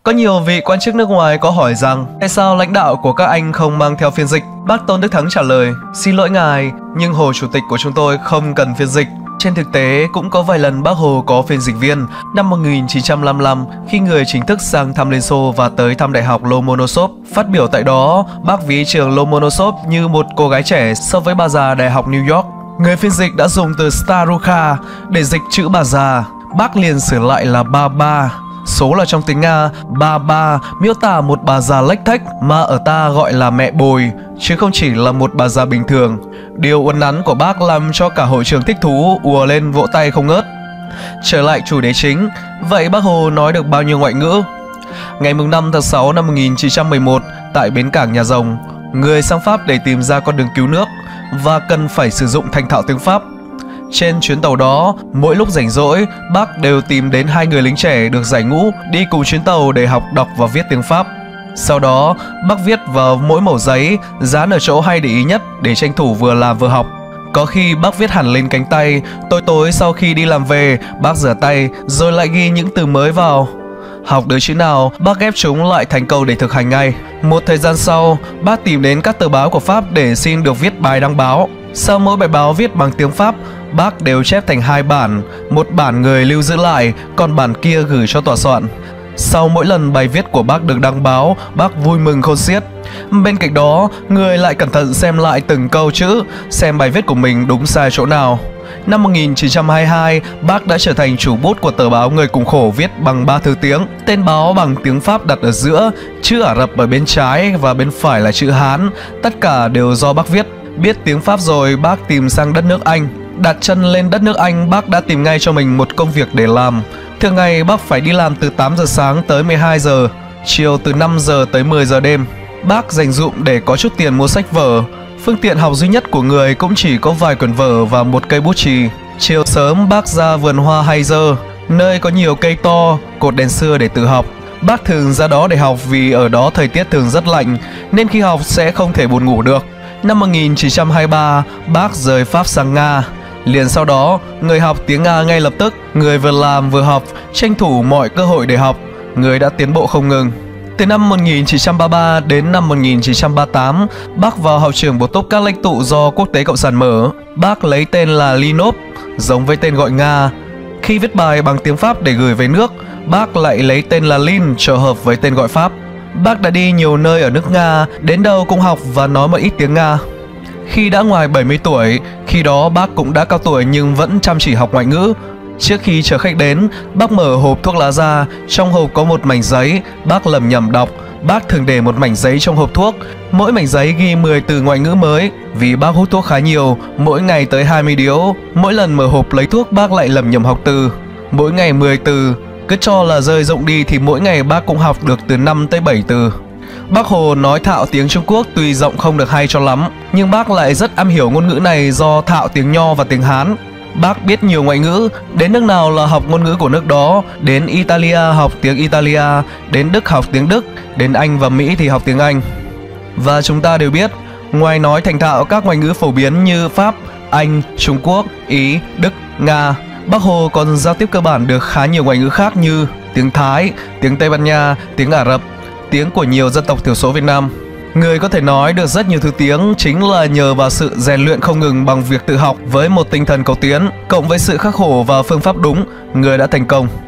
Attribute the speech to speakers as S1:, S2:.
S1: Có nhiều vị quan chức nước ngoài có hỏi rằng tại sao lãnh đạo của các anh không mang theo phiên dịch. Bác Tôn Đức Thắng trả lời: xin lỗi ngài, nhưng Hồ Chủ tịch của chúng tôi không cần phiên dịch. Trên thực tế, cũng có vài lần Bác Hồ có phiên dịch viên. Năm 1955, khi người chính thức sang thăm Liên Xô và tới thăm Đại học Lomonosov, phát biểu tại đó, bác ví trường Lomonosov như một cô gái trẻ so với bà già Đại học New York. Người phiên dịch đã dùng từ Starukha để dịch chữ bà già. Bác liền sửa lại là Baba. Số là trong tiếng Nga, Baba miêu tả một bà già lếch thếch mà ở ta gọi là mẹ bồi, chứ không chỉ là một bà già bình thường. Điều uốn nắn của bác làm cho cả hội trường thích thú, ùa lên vỗ tay không ngớt. Trở lại chủ đề chính, vậy Bác Hồ nói được bao nhiêu ngoại ngữ? Ngày 5 tháng 6 năm 1911, tại bến cảng Nhà Rồng, người sang Pháp để tìm ra con đường cứu nước và cần phải sử dụng thành thạo tiếng Pháp. Trên chuyến tàu đó, mỗi lúc rảnh rỗi, bác đều tìm đến 2 người lính trẻ được giải ngũ đi cùng chuyến tàu để học đọc và viết tiếng Pháp. Sau đó, bác viết vào mỗi mẩu giấy, dán ở chỗ hay để ý nhất để tranh thủ vừa làm vừa học. Có khi bác viết hẳn lên cánh tay, tối sau khi đi làm về, bác rửa tay rồi lại ghi những từ mới vào. Học được chữ nào, bác ghép chúng lại thành câu để thực hành ngay. Một thời gian sau, bác tìm đến các tờ báo của Pháp để xin được viết bài đăng báo. Sau mỗi bài báo viết bằng tiếng Pháp, bác đều chép thành 2 bản, một bản người lưu giữ lại, còn bản kia gửi cho tòa soạn. Sau mỗi lần bài viết của bác được đăng báo, bác vui mừng khôn xiết. Bên cạnh đó, người lại cẩn thận xem lại từng câu chữ, xem bài viết của mình đúng sai chỗ nào. Năm 1922, bác đã trở thành chủ bút của tờ báo Người Cùng Khổ viết bằng 3 thứ tiếng. Tên báo bằng tiếng Pháp đặt ở giữa, chữ Ả Rập ở bên trái và bên phải là chữ Hán. Tất cả đều do bác viết. Biết tiếng Pháp rồi, bác tìm sang đất nước Anh. Đặt chân lên đất nước Anh, bác đã tìm ngay cho mình một công việc để làm. Thường ngày bác phải đi làm từ 8 giờ sáng tới 12 giờ, chiều từ 5 giờ tới 10 giờ đêm. Bác dành dụm để có chút tiền mua sách vở. Phương tiện học duy nhất của người cũng chỉ có vài quyển vở và một cây bút chì. Chiều sớm bác ra vườn hoa hay dơ, nơi có nhiều cây to, cột đèn xưa để tự học. Bác thường ra đó để học vì ở đó thời tiết thường rất lạnh, nên khi học sẽ không thể buồn ngủ được. Năm 1923, bác rời Pháp sang Nga. Liền sau đó, người học tiếng Nga ngay lập tức, người vừa làm vừa học, tranh thủ mọi cơ hội để học. Người đã tiến bộ không ngừng. Từ năm 1933 đến năm 1938, bác vào học trường bổ túc các lãnh tụ do Quốc tế Cộng sản mở. Bác lấy tên là Linov, giống với tên gọi Nga. Khi viết bài bằng tiếng Pháp để gửi về nước, bác lại lấy tên là Lin cho hợp với tên gọi Pháp. Bác đã đi nhiều nơi ở nước Nga, đến đâu cũng học và nói một ít tiếng Nga. Khi đã ngoài 70 tuổi, khi đó bác cũng đã cao tuổi nhưng vẫn chăm chỉ học ngoại ngữ. Trước khi chờ khách đến, bác mở hộp thuốc lá ra, trong hộp có một mảnh giấy, bác lẩm nhẩm đọc. Bác thường để một mảnh giấy trong hộp thuốc, mỗi mảnh giấy ghi 10 từ ngoại ngữ mới. Vì bác hút thuốc khá nhiều, mỗi ngày tới 20 điếu, mỗi lần mở hộp lấy thuốc bác lại lẩm nhẩm học từ. Mỗi ngày 10 từ, cứ cho là rơi rụng đi thì mỗi ngày bác cũng học được từ 5 tới 7 từ. Bác Hồ nói thạo tiếng Trung Quốc tuy giọng không được hay cho lắm, nhưng bác lại rất am hiểu ngôn ngữ này do thạo tiếng Nho và tiếng Hán. Bác biết nhiều ngoại ngữ, đến nước nào là học ngôn ngữ của nước đó, đến Italia học tiếng Italia, đến Đức học tiếng Đức, đến Anh và Mỹ thì học tiếng Anh. Và chúng ta đều biết, ngoài nói thành thạo các ngoại ngữ phổ biến như Pháp, Anh, Trung Quốc, Ý, Đức, Nga, Bác Hồ còn giao tiếp cơ bản được khá nhiều ngoại ngữ khác như tiếng Thái, tiếng Tây Ban Nha, tiếng Ả Rập, tiếng của nhiều dân tộc thiểu số Việt Nam. Người có thể nói được rất nhiều thứ tiếng chính là nhờ vào sự rèn luyện không ngừng bằng việc tự học với một tinh thần cầu tiến, cộng với sự khắc khổ và phương pháp đúng, người đã thành công.